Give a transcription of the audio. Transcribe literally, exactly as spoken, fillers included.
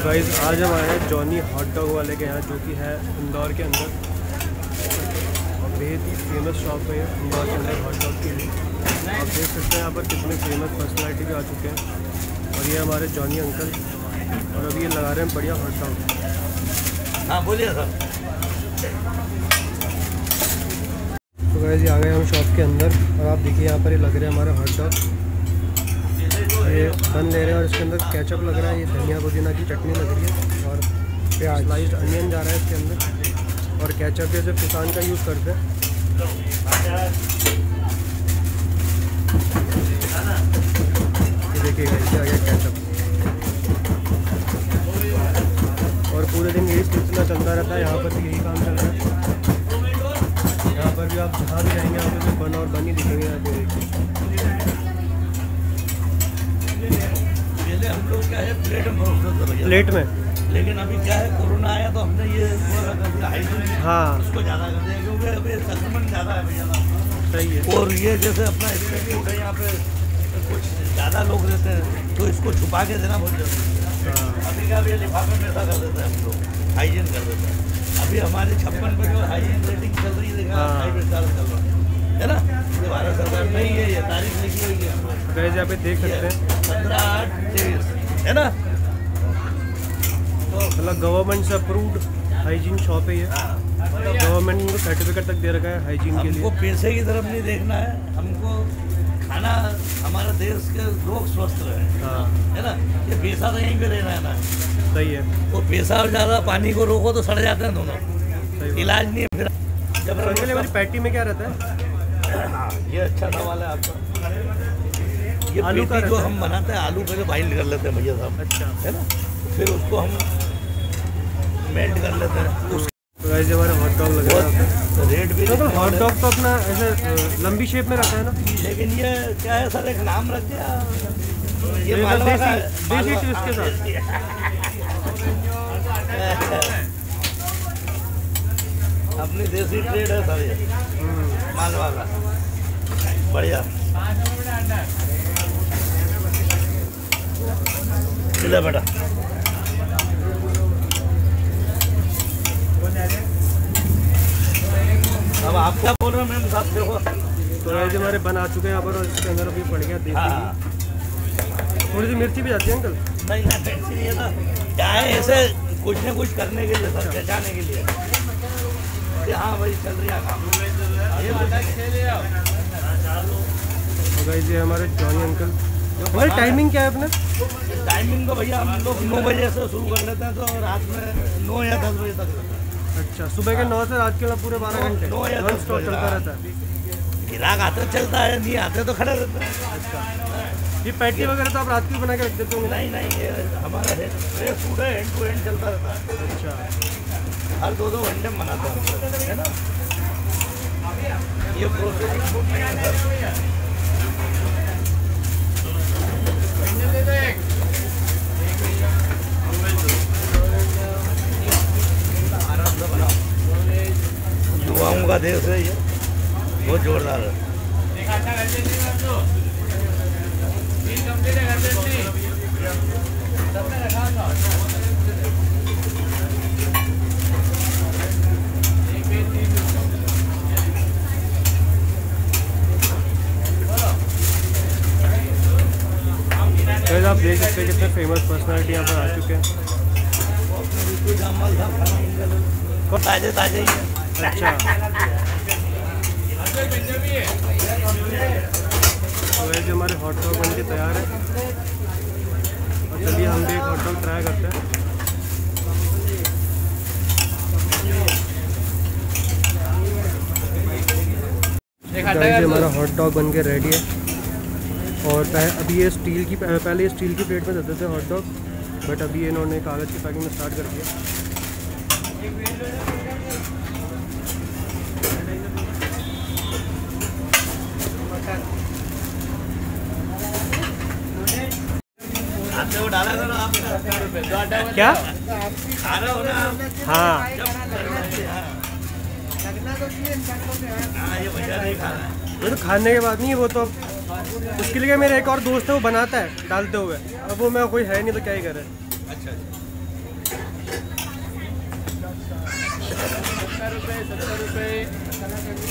तो गाइस आज हम आए हैं जॉनी हॉट डॉग वाले के यहाँ, जो कि है इंदौर के अंदर। बेहद ही फेमस शॉप है ये इंदौर के अंदर हॉट डॉग के लिए। आप देख सकते हैं यहाँ पर कितने फेमस पर्सनैलिटी भी आ चुके हैं। और ये हमारे जॉनी अंकल, और अभी ये लगा रहे हैं बढ़िया हॉट डॉग। हाँ बोलिए सर। तो गाइस ये आ गए हम शॉप के अंदर, और आप देखिए यहाँ पर ये लग रहे हैं हमारे हॉट डॉग। ये बन ले रहे हैं और इसके अंदर केचप लग रहा है, ये धनिया पुदीना की चटनी लग रही है, और प्याज स्लाइस्ड अनियन जा रहा है इसके अंदर, और केचप जैसे किसान का यूज़ करते हैं। ये देखिए कैसे आ गया केचप। और पूरे दिन यही सिलसिला चलता रहता है, यहाँ पर भी यही काम चल रहा है। यहाँ पर भी आप जहाँ भी जाएंगे यहाँ पर बन और बन ही दिखेंगे। यहाँ पे पहले हम लोग क्या है प्लेट में भरोसा था, प्लेट में, लेकिन अभी क्या है कोरोना आया तो हमने ये हाइजीन हाँ उसको ज़्यादा कर दिया, क्योंकि अभी संक्रमण ज़्यादा है भैया। सही है। और ये जैसे अपना इंस्टीट्यूट है, यहाँ पे कुछ ज़्यादा लोग रहते हैं तो इसको छुपा के देना बहुत जरूरी है। अभी क्या ये लिफाफे में ऐसा कर देते हैं हम लोग, हाइजीन कर देते हैं। अभी हमारे छप्पन पे जो हाइजीन रेटिंग चल रही है, देखा फाइव स्टार चल रहा है ना, ये भारत सरकार नहीं है, ये तारीख लिखी हुई है। गाइस यहाँ पे देख सकते हैं पंद्रह आठ तेईस है ना, मतलब गवर्नमेंट से अप्रूव्ड हाइजीन शॉप है ये। गवर्नमेंट ने सर्टिफिकेट तक दे रखा है हाइजीन के लिए। हमको पैसे की तरफ नहीं देखना है, हमको खाना हमारे देश के लोग स्वस्थ रहे, हाँ है ना। ये पैसा तो यहीं पे लेना है ना। सही है। वो पैसा और ज़्यादा पानी को रोको तो सड़ जाते हैं दोनों, इलाज नहीं है फिर। जब अंकल वाली पैटी में क्या रहता है? हाँ ये अच्छा सवाल है आपका। ये आलू का जो हम बनाते हैं, आलू पहले बाइंड कर लेते हैं भैया साहब, अच्छा है ना, फिर उसको हम मेल्ट कर लेते हैं। तो गाइस हमारे हॉट डॉग लग रहा है रेट भी तो हॉट डॉग तो अपना ऐसे लंबी शेप में रहता है ना, लेकिन ये क्या है सर, एक नाम रख दिया ये देसी मालवा का देसी ट्विस्ट के साथ। अपनी देसी ट्रेड है सर ये मालवा का, बढ़िया। चले बेटा, अब आप क्या बोल रहे हैं मैम साहब? देखो तो ऐसे हमारे बन आ चुके हैं यहाँ पर, और इसके अंदर अभी पड़ गया देसी हाँ। थोड़ी सी मिर्ची भी जाती है अंकल। नहीं ना टेंशन नहीं है ना, क्या है ऐसे कुछ न कुछ करने के लिए सर, पहचाने के लिए कि हाँ भाई चल रही है काम। तो गाइस ये हमारे जॉनी अंकल। अंकल टाइमिंग क्या है अपने? टाइमिंग तो भैया हम लोग नौ बजे से शुरू कर लेते हैं, तो रात में नौ या दस बजे तक। अच्छा, सुबह के नौ से रात के पूरे बारह घंटे नौ या नॉन दस स्टॉप चलता रहता है। गिराक आते चलता है, नहीं आते तो खड़े रहते हैं। अच्छा, ये पैटी वगैरह तो आप रात की बना के रख देते होंगे? नहीं नहीं, ये हमारा फ्रेश फूड है, हैंड टू हैंड चलता रहता है। अच्छा, हर दो दो घंटे में बनाते हैं, है ना। ये प्रोसेसिंग फूड नहीं है सर। युवाओं का देश है ये, बहुत जोरदार है। गाइस आप देख सकते हैं कितने फेमस पर्सनालिटी यहाँ पर आ चुके हैं। ताजे ताजे ही है। अच्छा, तो वैसे हमारे हॉट डॉग बन के तैयार है, और चलिए हम भी एक हॉट डॉग ट्राई करते हैं। गाइस हमारा हॉट डॉग बन के रेडी है। और अभी ये स्टील की, पहले ये स्टील की प्लेट में देते थे हॉट डॉग, बट अभी इन्होंने कागज़ की पैकिंग में स्टार्ट कर दिया। डाला करो आप क्या? खा रहे हो ना? हाँ, ये भैया नहीं खा रहा है। वो तो खाने के बाद नहीं, वो तो उसके लिए मेरा एक और दोस्त है वो बनाता है डालते हुए, अब वो मैं कोई है नहीं तो क्या ही करे। अच्छा रुपये सत्तर रुपये